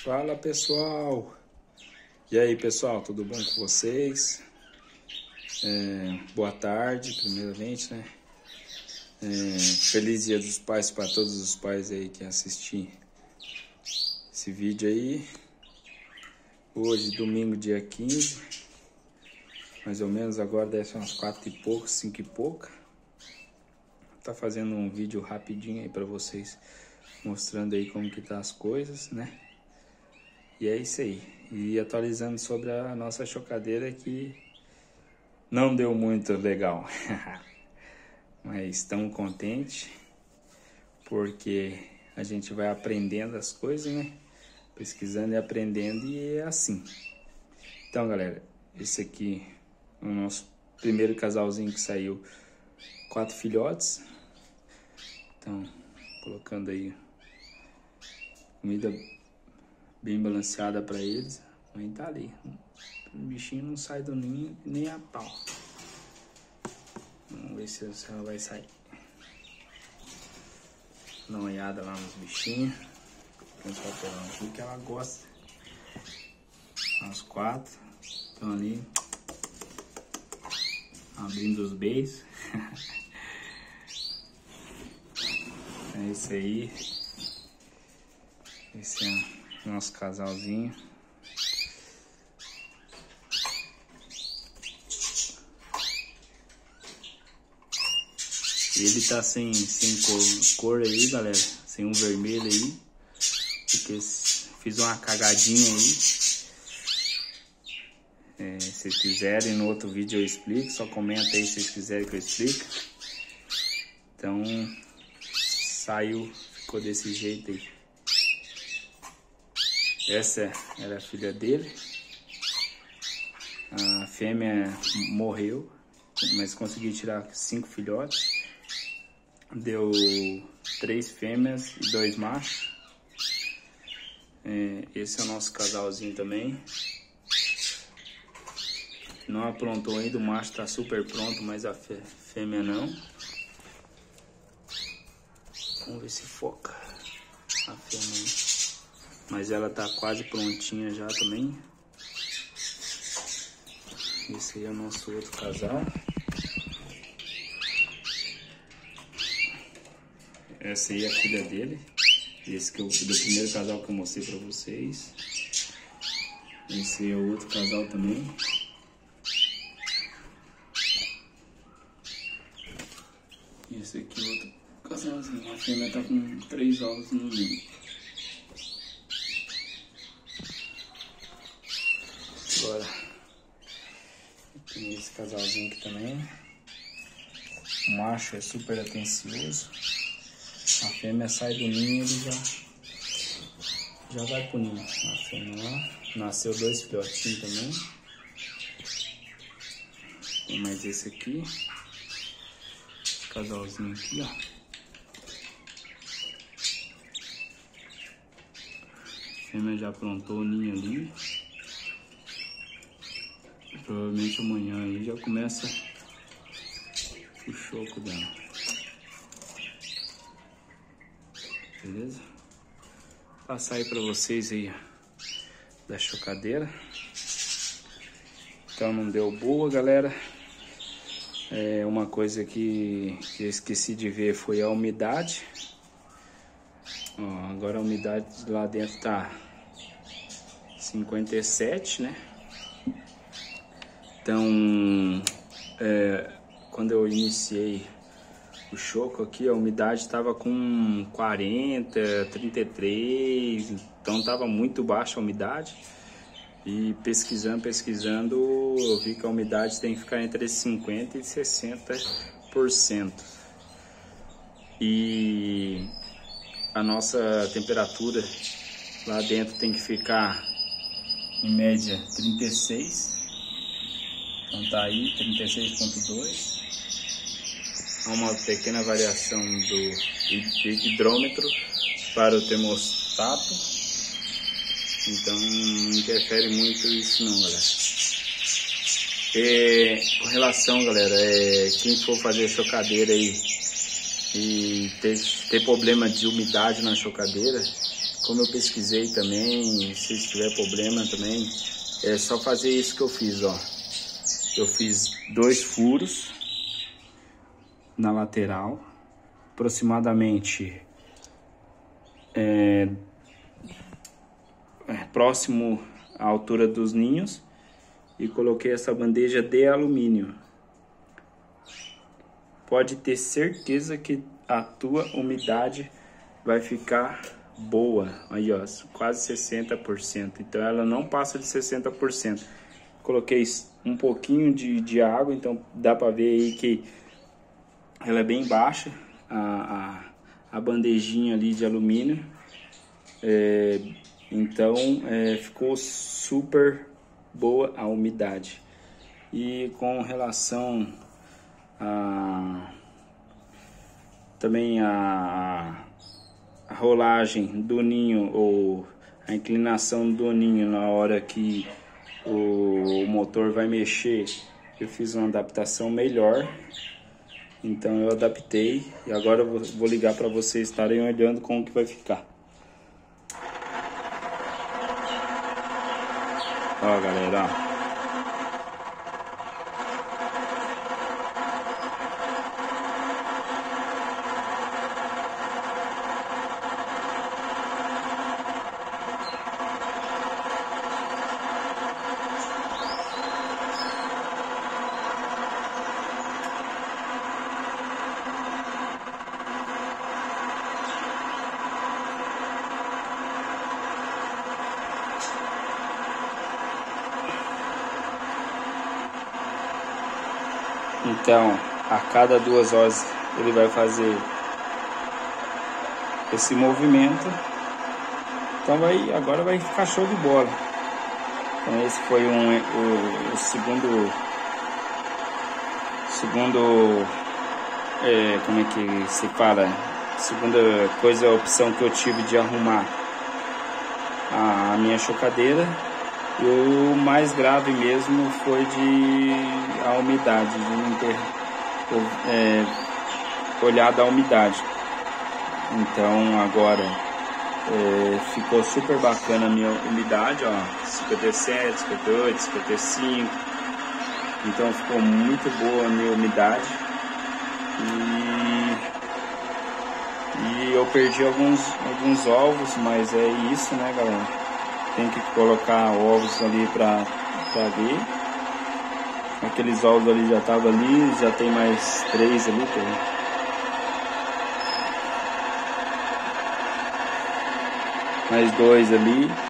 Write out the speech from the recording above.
Fala pessoal, e aí pessoal, tudo bom com vocês? Boa tarde, primeiramente, né? Feliz Dia dos Pais para todos os pais aí que assistem esse vídeo aí. Hoje, domingo, dia 15, mais ou menos, agora deve ser umas 4 e pouco, 5 e pouca. Tá fazendo um vídeo rapidinho aí para vocês, mostrando aí como que tá as coisas, né? E é isso aí. E atualizando sobre a nossa chocadeira que não deu muito legal. Mas estamos contentes porque a gente vai aprendendo as coisas, né? Pesquisando e aprendendo, e é assim. Então, galera, esse aqui é o nosso primeiro casalzinho que saiu, 4 filhotes. Então, colocando aí comida bem balanceada para eles. A mãe tá ali. O bichinho não sai do ninho nem a pau. Vamos ver se ela vai sair. Dá uma olhada lá nos bichinhos. Tem um papelão aqui que ela gosta. As 4 estão ali abrindo os beijos. É isso aí. Esse é nosso casalzinho. Ele tá sem cor aí, galera. Sem um vermelho aí. Porque fiz uma cagadinha aí. Se vocês quiserem, no outro vídeo eu explico. Só comenta aí se vocês quiserem que eu explique. Então, saiu, ficou desse jeito aí. Essa era a filha dele. A fêmea morreu, mas consegui tirar 5 filhotes. Deu 3 fêmeas e 2 machos. Esse é o nosso casalzinho também. Não aprontou ainda, o macho está super pronto, mas a fêmea não. Vamos ver se foca a fêmea. Mas ela tá quase prontinha já também. Esse aí é o nosso outro casal. Essa aí é a filha dele. Esse que é o do primeiro casal que eu mostrei pra vocês. Esse é o outro casal também. Esse aqui é o outro casalzinho. A fêmea tá com 3 ovos no ninho. Agora, tem esse casalzinho aqui também. O macho é super atencioso. A fêmea sai do ninho e ele já vai pro ninho. A fêmea lá. Nasceu 2 filhotinhos também. Tem mais esse aqui. Esse casalzinho aqui, ó. A fêmea já aprontou o ninho ali. Provavelmente amanhã aí já começa o choco dela. Beleza? Vou passar aí pra vocês aí da chocadeira. Então não deu boa, galera. Uma coisa que eu esqueci de ver foi a umidade. Ó, agora a umidade lá dentro tá 57, né? Então, quando eu iniciei o choco aqui, a umidade estava com 40, 33, então estava muito baixa a umidade. E pesquisando, eu vi que a umidade tem que ficar entre 50% e 60%. E a nossa temperatura lá dentro tem que ficar em média 36. Então tá aí, 36,2. Há uma pequena variação do hidrômetro para o termostato. Então não interfere muito isso não, galera. Com relação, galera, quem for fazer chocadeira aí e ter problema de umidade na chocadeira, como eu pesquisei também, se tiver problema também, é só fazer isso que eu fiz, ó. Eu fiz 2 furos na lateral, aproximadamente próximo à altura dos ninhos, e coloquei essa bandeja de alumínio. Pode ter certeza que a tua umidade vai ficar boa. Aí, ó, quase 60%. Então ela não passa de 60%. Coloquei um pouquinho de água, então dá para ver aí que ela é bem baixa, a bandejinha ali de alumínio. Então ficou super boa a umidade. E com relação também a rolagem do ninho, ou a inclinação do ninho na hora que o motor vai mexer, eu fiz uma adaptação melhor. Então eu adaptei, e agora eu vou ligar para vocês estarem olhando como que vai ficar. Ó, galera, ó. Então, a cada 2 horas ele vai fazer esse movimento. Então agora vai ficar show de bola. Então esse foi o segundo como é que se fala? Segunda opção que eu tive de arrumar a minha chocadeira. E o mais grave mesmo foi a umidade, de não ter olhado a umidade. Então agora ficou super bacana a minha umidade, ó, 57, 58, 55. Então ficou muito boa a minha umidade. E eu perdi alguns ovos, mas é isso, né, galera? Tem que colocar ovos ali pra ver. Aqueles ovos ali já estavam ali, já tem mais 3 ali, mais 2 ali.